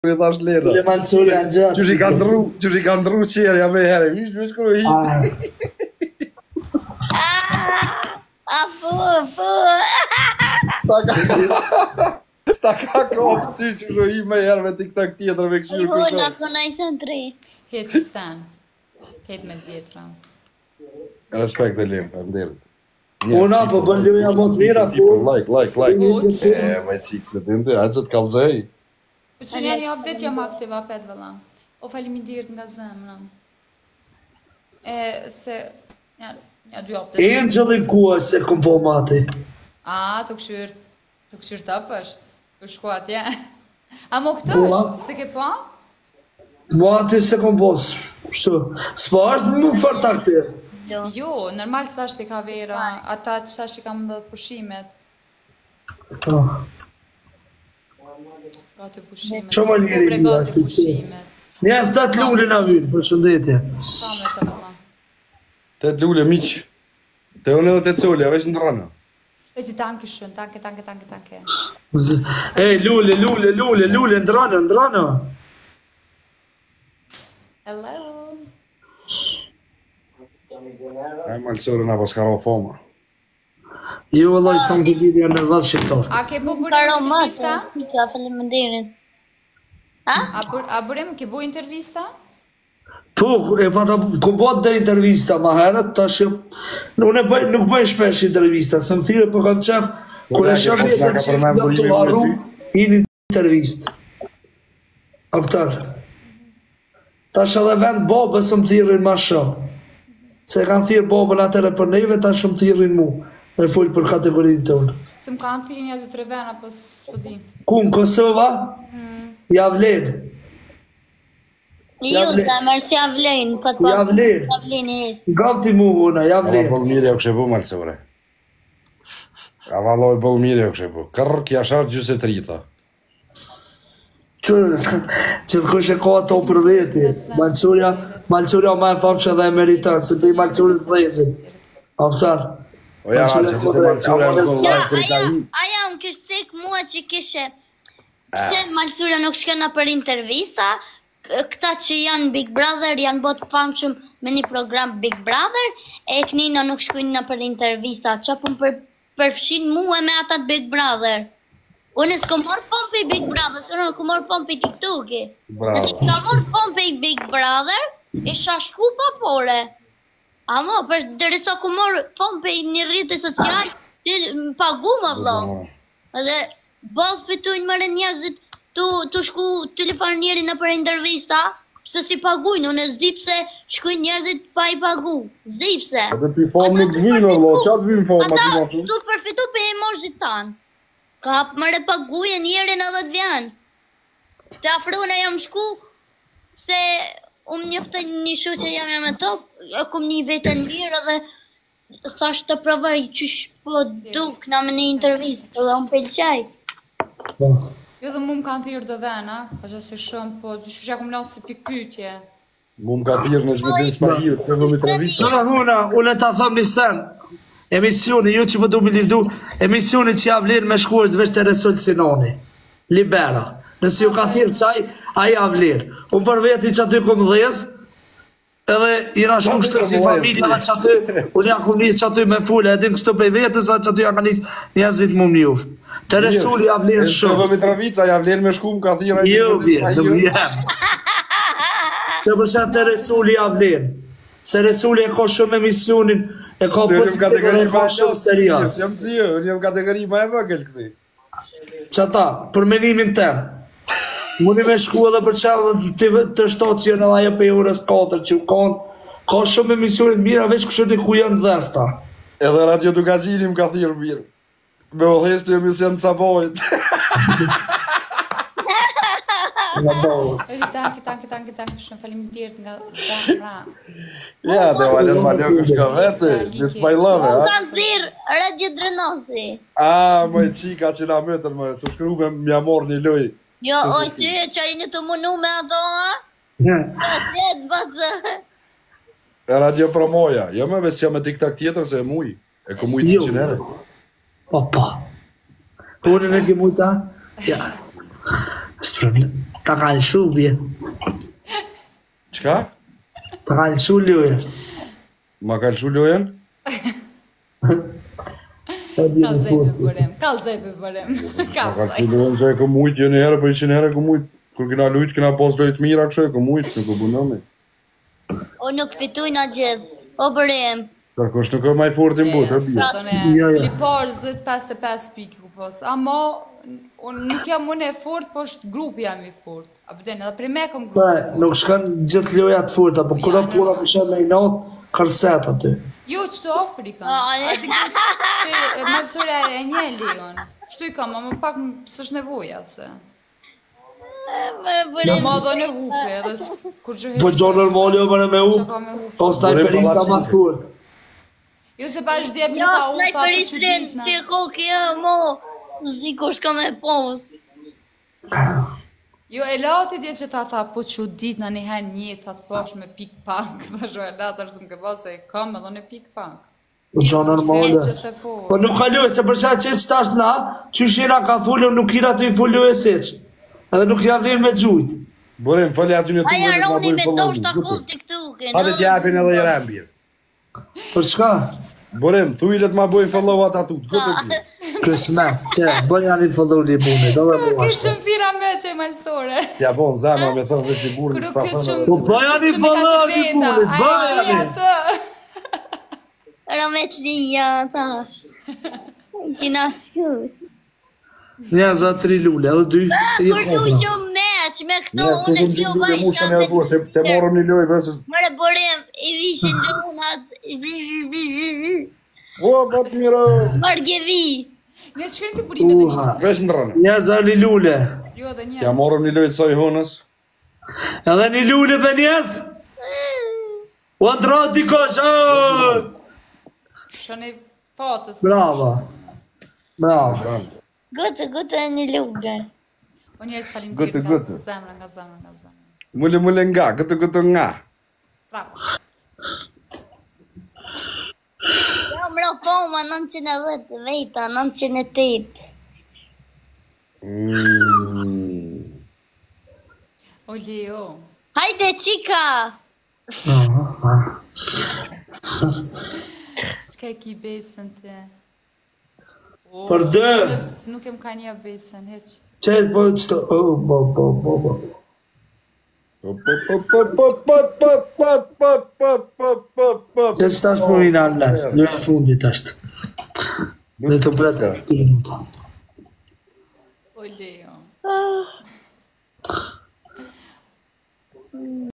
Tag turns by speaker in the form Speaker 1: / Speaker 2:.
Speaker 1: e thash lera.
Speaker 2: Le Mansuri janë gjatë.
Speaker 1: Qysh i ka ndru qerja me herë, vish kërë hi. Ta ka kohë ty që shë hi me herë me TikTok tjetër me këshirë kërë.
Speaker 3: Hona, përna i sen 3.
Speaker 4: Hetë sen. Hetë me vjetra.
Speaker 1: Respekt e lim, e mderit.
Speaker 2: Una, po bën lëja më të mira, po.
Speaker 1: Like. Me qikë se të ndë, hajtë se të kalzej.
Speaker 4: Po që njeri update jam aktiva pet vëlla. O faleminderit nga zemra. Se ja dy update.
Speaker 2: Angelin kua se kom po mati.
Speaker 4: Të këshyrt të është. Të shku atje. A mo këtë është? Se ke pa?
Speaker 2: Mati se kom po. S'pa është më fërë takte.
Speaker 4: Jo, normal së ashtë i ka vera, ata që ashtë i ka më dhe pushimet. Ka të pushimet.
Speaker 2: Që më njëri një ashtë i që? Një asë të të lullin a vyrë, për shëndetje.
Speaker 4: Sa me të vëlla.
Speaker 1: Të të lullin, miq. Të unë edhe të të solja, veç në rana.
Speaker 4: E që tanki shën, tanke.
Speaker 2: Ej, lulle, ndrana.
Speaker 4: Hello.
Speaker 1: E malësore nga pas karo foma.
Speaker 2: Jo, Allah, i sonë të vidja në vazë shqiptarët.
Speaker 4: A ke bu bërë
Speaker 3: Karo
Speaker 4: intervista?
Speaker 3: matë, ka faleminderit.
Speaker 4: A bërëm ke bu intervista?
Speaker 2: Po, e pa ta ku bot dhe intervista ma herët, tash nuk bëj shpesh intervista, se më thire për kam qef, kër e shërë jetën që do të marru, i një intervist. Aptar. Tash edhe vend babë, së më thirin ma shumë. Se kanë thirë babën atëre për neve, tash më thirin mu, me full për kategorinë të unë.
Speaker 4: Se më kanë thirë një 2-3 vena, po s'pëdim.
Speaker 2: Ku në Kosova? Javlen.
Speaker 3: Jo, zemër, si Javlen.
Speaker 2: Javlen. Gavti mu huna, Javlen.
Speaker 1: Ava bolmirja kështë e bu, malësore. Ava loj bolmirja kështë e bu. Kërë kja shatë gjuse të rita.
Speaker 2: Që të kush e ka ato për veti. Malësurja ma e famë që dhe e meritanë, se të i malësurës dhezin. Aptar.
Speaker 1: O ja, që të malësurja e bu like për ta hi.
Speaker 3: Aja, unë kështë cek mua që kishe... Pse malësurja nuk shkena për intervista, këta që janë Big Brother, janë botë famshëm me një program Big Brother, e kënina nuk shkujnë për intervista, që pun përfshin mua me atat Big Brother. Unë s'ko morë fond për Big Brother, unë s'ko morë fond për TikTok-i. Nësi s'ka morë fond për Big Brother, isha shku pa pore. Amo, për dërisa ku morë fond për një rrite social, ti pagu më vlo. Edhe, balë fitujnë mërë njerëzit të shku telefon njeri në për intervista, se si pagujnë, unë s'di pse shkujnë njerëzit pa i pagu. S'di pse.
Speaker 1: Ate pi fond nuk t'vinë, vlo, qatë vinë fond, ma ti ma shumë?
Speaker 3: Ata du përfitu për emojit tanë. Ka hapë mërë paguje njerën edhe të vjanë. Të afruna jam shku, se njëftë një shu që jam e top, e kum një vetën mirë edhe thash të provoj qysh po duk në me një intervjist, edhe unë pelqaj.
Speaker 4: Jo dhe mu më kanë thirë do vena, pa që se shumë, po që që akum lasë si pikpytje.
Speaker 1: Mu më ka thirë në shmetin s'pahirë, të vëmi të rëvishë.
Speaker 2: Në huna, unë ta thëm një sen, emisioni, ju që më du me livdu, emisioni që javlen me shkuar të veç të Resul Sinoni, Libera. Nësi ju ka thirë qaj, a javlen. Unë për veti që aty kom dhez, edhe jena shumë shtë si familja dhe që aty, unë ja kom njës që aty me full, edhe në kështu prej vetës, që aty ja ka njës njëzit mu më njuftë. Të Resul javlen shumë.
Speaker 1: Të vëmi të rëvica, javlen me shku më ka thirë.
Speaker 2: Jo, bje, do më jem. Të përshem të Resul javlen. Se Resuli e ka shumë emisionin, e ka pozitiv e ka shumë serias.
Speaker 1: Jam si jo, jam kategori ma e vëgël kësi.
Speaker 2: Qata, për menimin tem, mundi me shku edhe për qenë të shtot që janë edhe për orës 4 që ka shumë emisionin mira veç kështë ku janë dhesta.
Speaker 1: Edhe Radio Dugazini më ka thirë mirë. Me o heshtë emision të sabojt.
Speaker 4: Tanki, shumë faleminderit nga zemra.
Speaker 1: Ja, dhe valen ma ljo kështë ka vete, it's my love,
Speaker 3: Unë kanë thirë Radio Drenosi.
Speaker 1: Më e qika që na mëtër më, su shkru me mja morë një loj.
Speaker 3: Jo, oj, ty e që një të munu me ato, a? Ka tjetë basë.
Speaker 1: Radio Promoja, jo me besja me TikTok tjetër se e muj. E ku muj 100 herë.
Speaker 2: Opa. Unë në ke mujta? Ja. Së problem. Ta ka lëshu bje.
Speaker 1: Qka?
Speaker 2: Ta ka lëshu loja.
Speaker 1: Ma ka lëshu lojen?
Speaker 2: Ta bje në furt.
Speaker 4: Kallëzaj për bërim.
Speaker 1: Ma ka
Speaker 4: Kallëzaj.
Speaker 1: lëshu lojen që e ka mujt, jo një herë, për 100 herë e ka mujt. Kur kina lujt, kina pas lojt mira kështu e ka mujt, nuk e bunëmi.
Speaker 3: O nuk fitujna gjithë. O bërim.
Speaker 1: Kërkosh nuk e maj fortin but, e bje.
Speaker 2: Jo, jo.
Speaker 4: Flipar 55 pikë ku pos. Ama, unë nuk jam unë e fort, po është grupi jam i fort. A përdojnë, edhe për me kom
Speaker 2: Ta,
Speaker 4: grupi.
Speaker 2: nuk shkan gjithë loja të furta, po kura pura për shemë i natë, kërset aty.
Speaker 4: Jo, qëtu Afrika. A di që mërsore e një Leon. Qëtu i kam, ama pak s'është nevoja se.
Speaker 3: Bërim.
Speaker 4: Ma dhe në hupe, edhe kur gjëhesh...
Speaker 2: Po gjo normali o mërë me u,
Speaker 4: Që ka me hupe.
Speaker 2: o snajperista ma të furë.
Speaker 4: Jo se pa është 10
Speaker 3: Jo,
Speaker 4: minuta u,
Speaker 3: snajperistrin që kokë jo, mo. Zdi kush ka me pos.
Speaker 4: Jo, e lati dje që ta tha, po që dit në një hen një, ta të pash me pik punk, dhe sho e latë është më ke ba se kam edhe në pik punk.
Speaker 2: Po gjo normali.
Speaker 4: Që se for.
Speaker 2: Po nuk kaloj, se për shatë që qëtash na, që shira ka fullu, nuk kira të i fullu e seq. Edhe nuk kira dhe me gjujt.
Speaker 1: Borim, fali aty një
Speaker 3: Aja
Speaker 1: tuve,
Speaker 3: roni me
Speaker 1: follow,
Speaker 3: tosh ta
Speaker 1: gutë.
Speaker 3: kull TikTok-in.
Speaker 1: Hajde t'japin edhe i rembje.
Speaker 2: Për shka?
Speaker 1: Borim, thuj le t'ma bojnë follow atë atut, këtë bje.
Speaker 2: Kësme, që, bëj janë i follow një bune, do dhe mu
Speaker 4: Kështë
Speaker 2: ashtë.
Speaker 4: që fira me që e malsore.
Speaker 1: T'ja bon, zama me thënë vesh një burin,
Speaker 4: Kërë
Speaker 1: pa
Speaker 4: këtë
Speaker 1: thënë.
Speaker 4: që...
Speaker 2: Po bëj janë i follow një bune, bëj janë i.
Speaker 3: Ramet lija, tash. Kina s'kus.
Speaker 2: Një za 3 lule, edhe 2 i
Speaker 3: Kur du
Speaker 2: fosra.
Speaker 3: që meq, me këto
Speaker 1: Ne,
Speaker 3: unë e
Speaker 1: këtë
Speaker 3: kjo
Speaker 1: në
Speaker 3: vaj
Speaker 1: mushka një atua, se te morëm një lojë, përse...
Speaker 3: Mërë bërim, i vishin donat.
Speaker 1: O, bat mira,
Speaker 3: Margevi.
Speaker 4: Një që kërën të burime dhe një.
Speaker 2: Uha,
Speaker 1: vesh në rënë.
Speaker 2: një za një lule.
Speaker 4: Jo, edhe një.
Speaker 1: Ja morëm një lojë të soj honës.
Speaker 2: Edhe një lule për njerës. O ndra dikosh, aaaa.
Speaker 4: Shënë i fatës.
Speaker 2: Brava. Brava.
Speaker 3: Gëtë e një luge.
Speaker 4: O njerës falim
Speaker 1: Gëtë,
Speaker 4: nga
Speaker 1: gëtë.
Speaker 4: zemra, nga zemra, nga zemra.
Speaker 1: Mule nga, këtë nga.
Speaker 4: Bravo.
Speaker 3: Ja, mra foma 910 veta, 908.
Speaker 4: O Leo.
Speaker 3: Hajde, qika!
Speaker 4: Qka e ki besën të? O,
Speaker 2: Për dë.
Speaker 4: Nuk em ka një besën, heq.
Speaker 2: Qëtë po qëto, bo. Që që tash po vinë alës, në e fundit ashtë. Dhe të breta 2 minuta.
Speaker 4: O Leo.